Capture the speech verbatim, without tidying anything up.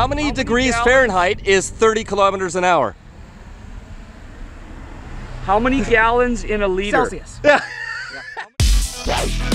how many How many degrees gallons? Fahrenheit is thirty kilometers an hour? How many gallons in a liter? Celsius. Yeah. Yeah.